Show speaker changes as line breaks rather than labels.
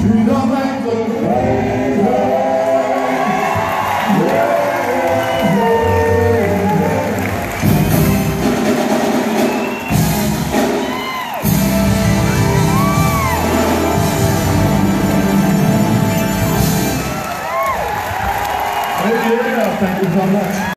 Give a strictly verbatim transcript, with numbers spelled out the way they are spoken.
Treat her like a lady. Oh yeah, thank you so much.